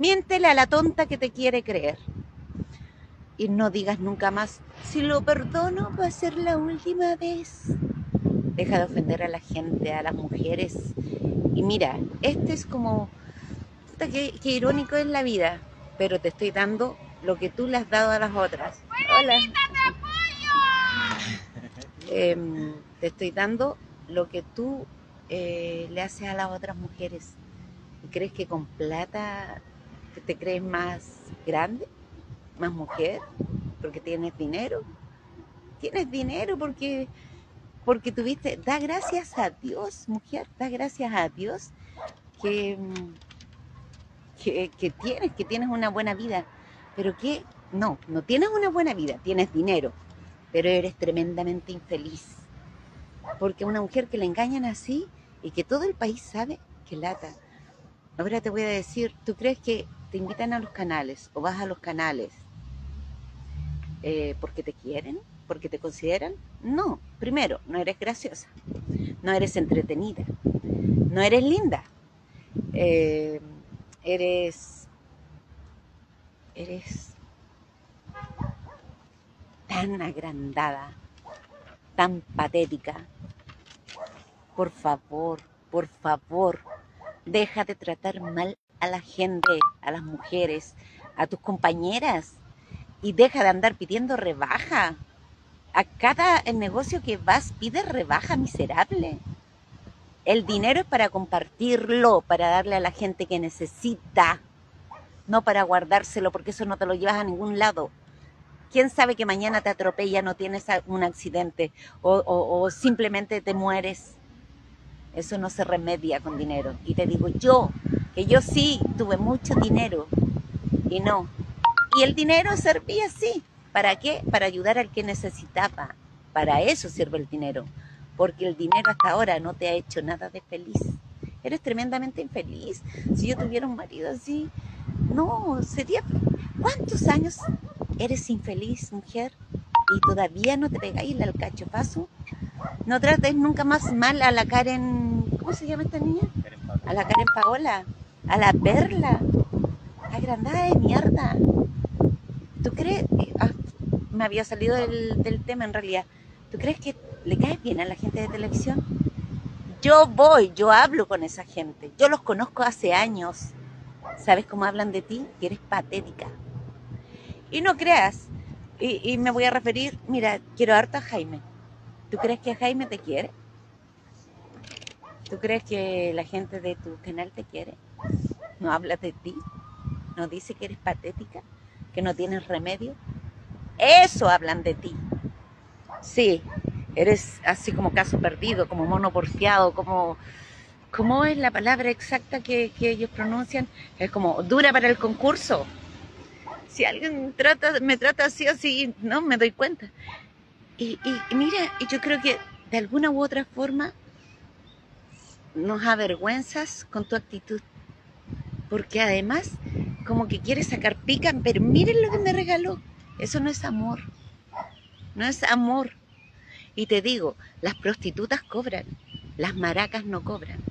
Miéntele a la tonta que te quiere creer. Y no digas nunca más, si lo perdono va a ser la última vez. Deja de ofender a la gente, a las mujeres. Y mira, este es como, puta, qué irónico es la vida, pero te estoy dando lo que tú le has dado a las otras. Hola. Te estoy dando lo que tú le haces a las otras mujeres. ¿Y crees que con plata te crees más grande, más mujer, porque tienes dinero? Tienes dinero porque tuviste, da gracias a Dios, mujer, da gracias a Dios que, que tienes una buena vida. Pero que no tienes una buena vida, tienes dinero, pero eres tremendamente infeliz. Porque una mujer que le engañan así y que todo el país sabe, que lata. Ahora te voy a decir, ¿tú crees que te invitan a los canales o vas a los canales porque te quieren, porque te consideran? No, primero, no eres graciosa, no eres entretenida, no eres linda, eh, eres tan agrandada, tan patética. Por favor, deja de tratar mal a la gente, a las mujeres, a tus compañeras y deja de andar pidiendo rebaja. A cada negocio que vas pides rebaja, miserable. El dinero es para compartirlo, para darle a la gente que necesita, no para guardárselo, porque eso no te lo llevas a ningún lado. ¿Quién sabe que mañana te atropella, no tienes un accidente o simplemente te mueres? Eso no se remedia con dinero. Y te digo yo, que yo sí tuve mucho dinero y no. Y el dinero servía así. ¿Para qué? Para ayudar al que necesitaba. Para eso sirve el dinero. Porque el dinero hasta ahora no te ha hecho nada de feliz. Eres tremendamente infeliz. Si yo tuviera un marido así, no, sería... ¿Cuántos años eres infeliz, mujer? Y todavía no te pegáis el alcachofazo. No trates nunca más mal a la Karen... ¿Cómo se llama esta niña? A la Karen Paola. A la Perla. Agrandada de mierda. ¿Tú crees? Me había salido del tema en realidad. ¿Tú crees que le caes bien a la gente de televisión? Yo hablo con esa gente. Yo los conozco hace años. ¿Sabes cómo hablan de ti? Que eres patética. Y no creas. Y me voy a referir, mira, quiero harto a Jaime. ¿Tú crees que Jaime te quiere? ¿Tú crees que la gente de tu canal te quiere? ¿No habla de ti? ¿No dice que eres patética? ¿Que no tienes remedio? Eso hablan de ti. Sí, eres así como caso perdido, como mono porfiado, como... ¿Cómo es la palabra exacta que ellos pronuncian? Es como dura para el concurso. Si alguien me trata así o así, no me doy cuenta. Y mira, yo creo que de alguna u otra forma nos avergüenzas con tu actitud. Porque además, como que quieres sacar pica, pero miren lo que me regaló. Eso no es amor. No es amor. Y te digo, las prostitutas cobran, las maracas no cobran.